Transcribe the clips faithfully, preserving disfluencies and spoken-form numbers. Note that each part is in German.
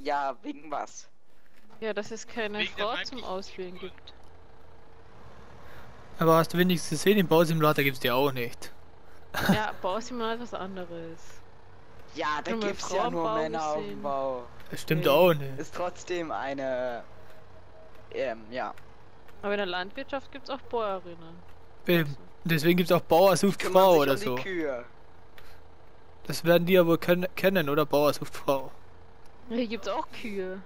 Ja, wegen was? Ja, dass es keine Wegen der Frau weiblichen zum Auswählen Figur. gibt. Aber hast du wenigstens gesehen, im Bausimulator gibt's die auch nicht. Ja, Bausimulator was anderes. Ja, da Schon mal gibt's ja nur Frauenbau Männer auf dem gesehen. Bau. Das stimmt Nee. auch nicht. Ist trotzdem eine... Ähm, ja. Aber in der Landwirtschaft gibt's auch Bäuerinnen. Eben. Deswegen gibt's auch Bauer sucht Kümmern Frau sich oder um die so. Kühe. Das werden die ja wohl ken kennen, oder? Bauer sucht Frau. Hier gibt's auch Kühe.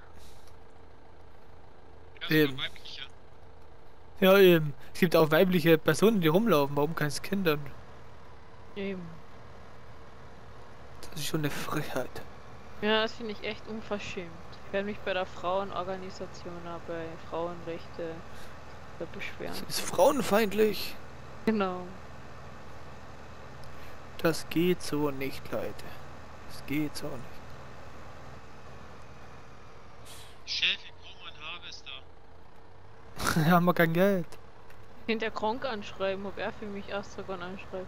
Ja, sogar Eben. weibliche. Ja, eben. Es gibt auch weibliche Personen, die rumlaufen. Warum keins Kinder? Eben. Das ist schon eine Frechheit. Ja, das finde ich echt unverschämt. Ich werde mich bei der Frauenorganisation, äh, bei Frauenrechte äh, beschweren. Das ist frauenfeindlich. Genau. Das geht so nicht, Leute. Das geht so nicht. Chef, ich brauche einen Harvester. Wir haben wir kein Geld. Ich könnte der Kronk anschreiben, ob er für mich Astragon anschreibt.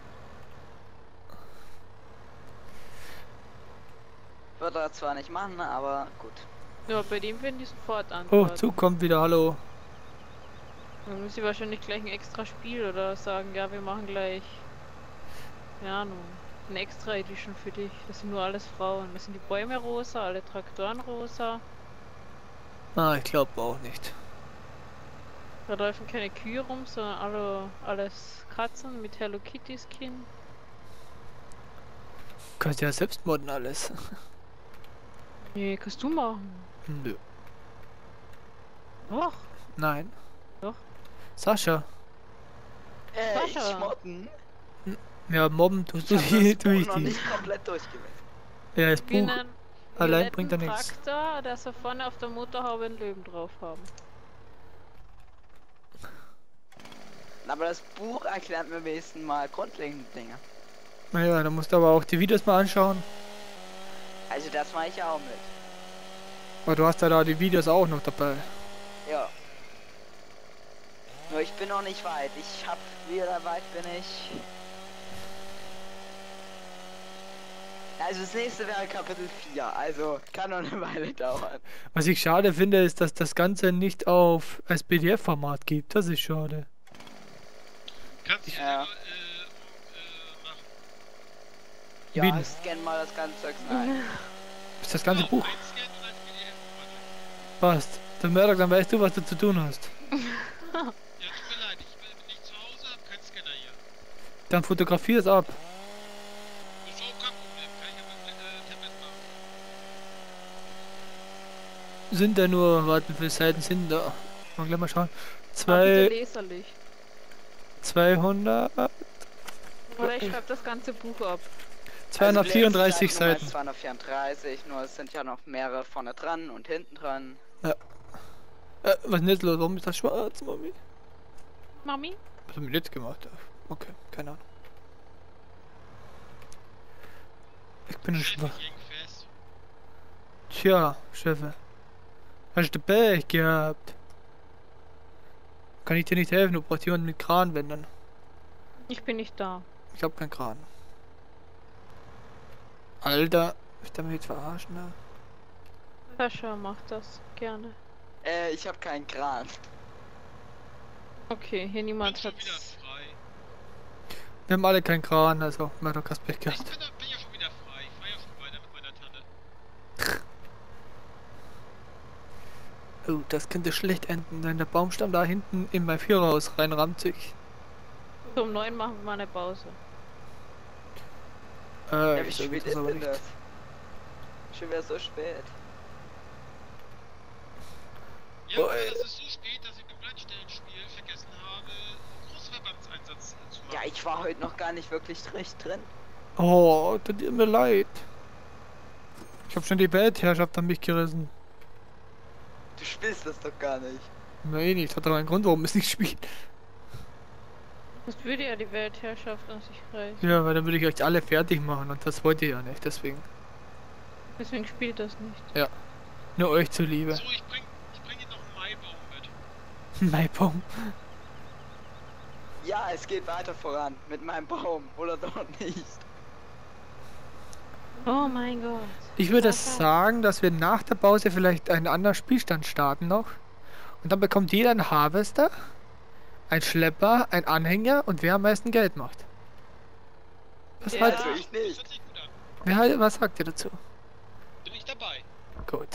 Würde er zwar nicht machen, aber gut. Ja, bei dem werden die sofort Oh, antworten. Zug kommt wieder, hallo. Dann müssen sie wahrscheinlich gleich ein extra Spiel oder sagen, ja, wir machen gleich, keine Ahnung, eine extra Edition für dich. Das sind nur alles Frauen. Das sind die Bäume rosa, alle Traktoren rosa. Ah, ich glaube auch nicht. Da laufen keine Kühe rum, sondern alle, alles Katzen mit Hello Kitty Skin. Du kannst ja selbst modden alles. Nee, kannst du machen. Nö. Doch. Nein. Doch. Sascha. Äh, Sascha. ich modden? Ja, mobben tust Ich du hab die, das tu Buch ich noch die. nicht komplett durchgelesen. Ja, das Wie Buch einen allein violetten bringt ja nichts. Traktor, der so vorne auf der Motorhaube einen Löwen drauf haben. Aber das Buch erklärt mir wenigstens mal grundlegende Dinge. Naja, da musst du aber auch die Videos mal anschauen. Also das mache ich ja auch mit. Aber du hast ja da die Videos auch noch dabei. Ja. Nur ich bin noch nicht weit. Ich hab, wie weit bin ich? Also das nächste wäre Kapitel vier, also kann noch eine Weile dauern. Was ich schade finde, ist, dass das Ganze nicht auf als P D F-Format gibt. Das ist schade. Kannst du Ja. selber, äh, äh, machen. Ja, Wie- ich scanne mal das ganze Zeugs ein. Ist das ganze Buch Einscannen und als P D F. passt. Dann Murdoch, dann weißt du, was du zu tun hast. Ja, tut mir leid, ich bin nicht zu Hause, hab keinen Scanner hier. Dann fotografier es ab. Ist auch kein Problem, kann ich ja mit äh, Tablet machen. Sind da nur, warte, wie viele Seiten sind da? Mal gleich mal schauen. Ah, bitte Zwei, leserlich. zweihundert, Oder ich schreibe das ganze Buch ab. zweihundertvierunddreißig Also Seiten. Seiten. zweihundertvierunddreißig, nur es sind ja noch mehrere vorne dran und hinten dran. Äh, was ist denn jetzt los? Warum ist das schwarz, Mami? Mami? Was haben wir jetzt gemacht? Okay, keine Ahnung. Ich bin ein Chef, Schwach. ich häng fest. Tja, Chefe. Hast du Pech gehabt? Kann ich dir nicht helfen? Du brauchst jemanden mit Kran wenden. Ich bin nicht da. Ich hab keinen Kran. Alter, ich darf mich jetzt verarschen, ne? Sascha macht das gerne. Äh, ich habe keinen Kran. Okay, hier Ich bin niemand schon hat. wieder frei. Wir haben alle keinen Kran, also Murdoch hast Pech Ich gehabt. bin, bin ja schon wieder frei. Ich fahr ja schon weiter mit meiner Tanne. Oh, das könnte schlecht enden, denn der Baumstamm da hinten in mein Viererhaus reinrammt sich. So, um neun machen wir mal eine Pause. Äh, Ja, wie ich sag spät das ist aber denn nicht. das? Schon wieder so spät. Ja, Oh, aber ey. das ist so spät, dass ich im Leitstellenspiel vergessen habe, einen Großverbandseinsatz zu machen. Ja, ich war heute noch gar nicht wirklich recht drin. Oh, tut dir mir leid. Ich hab schon die Weltherrschaft an mich gerissen. Du spielst das doch gar nicht. Nein, nicht. Hat doch einen Grund, warum es nicht spielt. Das würde ja die Weltherrschaft an sich reißen. Ja, weil dann würde ich euch alle fertig machen und das wollt ihr ja nicht, deswegen. Deswegen spielt das nicht. Nur euch zuliebe. So, ich bring, ich bring Ihnen noch einen Maibaum mit. Maibaum. Ja, es geht weiter voran mit meinem Baum, oder doch nicht? Oh mein Gott. Ich würde Sag sagen, dass wir nach der Pause vielleicht einen anderen Spielstand starten noch. Und dann bekommt jeder einen Harvester, ein Schlepper, ein Anhänger und wer am meisten Geld macht. Was, Ja. halt, Also ich Das nicht. hört sich gut an. wer halt, was sagt ihr dazu? Bin ich dabei. Gut.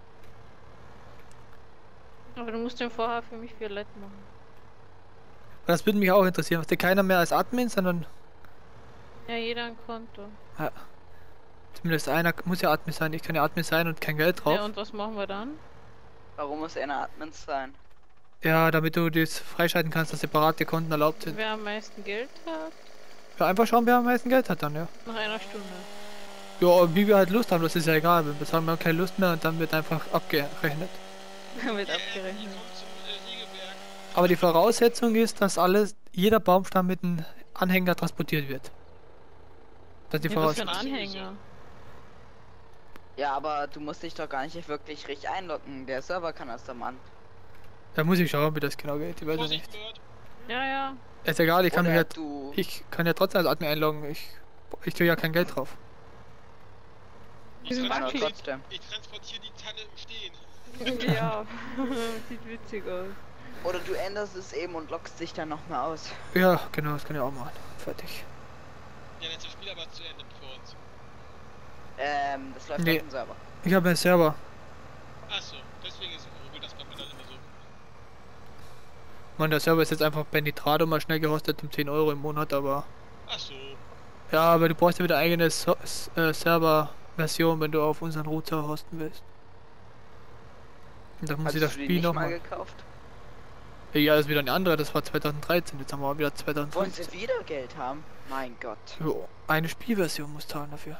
Aber du musst den vorher für mich violett machen. Das würde mich auch interessieren. Macht ja keiner mehr als Admin, sondern Ja, jeder ein Konto. zumindest einer muss ja Admin sein. Ich kann ja Admin sein und kein Geld drauf. Ja, und was machen wir dann? Warum muss einer Admin sein? Ja, damit du das freischalten kannst, dass separate Konten erlaubt sind. Wer am meisten Geld hat? Ja, einfach schauen, wer am meisten Geld hat dann, ja. Nach einer Stunde. Ja, wie wir halt Lust haben, das ist ja egal. Wir sagen, wir haben keine Lust mehr und dann wird einfach abgerechnet. Wird Äh, abgerechnet. Ihr kommt zum äh, Regelwerk. Aber die Voraussetzung ist, dass alles, jeder Baumstamm mit einem Anhänger transportiert wird. Das ist die Ja, was für ein Voraussetzung. Anhänger. Ja, aber du musst dich doch gar nicht wirklich richtig einloggen. Der Server kann das dann machen. Da muss ich schauen, wie das genau geht. Ich weiß es Vorsicht, nicht. Bird. Ja, ja. Ist egal, ich kann mich Oder halt, du. ich kann ja trotzdem als Admin einloggen. Ich, ich tue ja kein Geld drauf. Ich, Diesen Aber Wackelig. trotzdem. ich transportiere die Tanne im Stehen. Ja. Sieht witzig aus. Oder du änderst es eben und loggst dich dann nochmal aus. Ja, genau, das kann ich auch machen. Fertig. Ja, jetzt ist das Spiel aber zu Ende für uns. Ähm, das läuft Nee. auf dem Server. Ich habe einen Server. Achso, deswegen ist es Google, das macht man dann immer so. Mann, der Server ist jetzt einfach bei Nitrado mal schnell gehostet um zehn Euro im Monat, aber Achso. ja, aber du brauchst ja wieder eigene so S- äh, Server-Version, wenn du auf unseren Router hosten willst. Und dann muss Hast ich das du die Spiel nicht mal nochmal. gekauft? Ja, das ist wieder eine andere, das war zweitausenddreizehn, jetzt haben wir wieder Wollen zweitausendfünfzehn. sie wieder Geld haben? Mein Gott. Jo, eine Spielversion muss zahlen dafür.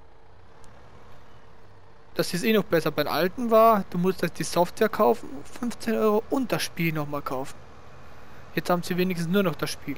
Das ist eh noch besser. Beim alten war, du musstest die Software kaufen, fünfzehn Euro und das Spiel nochmal kaufen. Jetzt haben sie wenigstens nur noch das Spiel.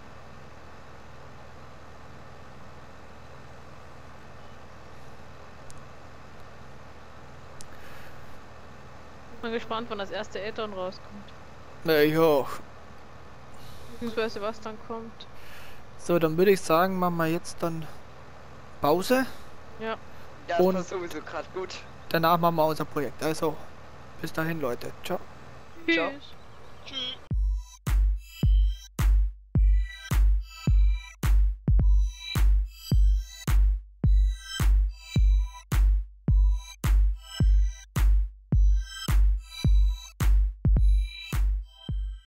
Bin gespannt, wann das erste Add-on rauskommt. Na ja. Beziehungsweise was dann kommt. So, dann würde ich sagen, machen wir jetzt dann Pause. Ja. Das Und- war sowieso gerade gut. Danach machen wir unser Projekt. Also, bis dahin, Leute. Ciao. Ciao. Tschüss. Tschüss.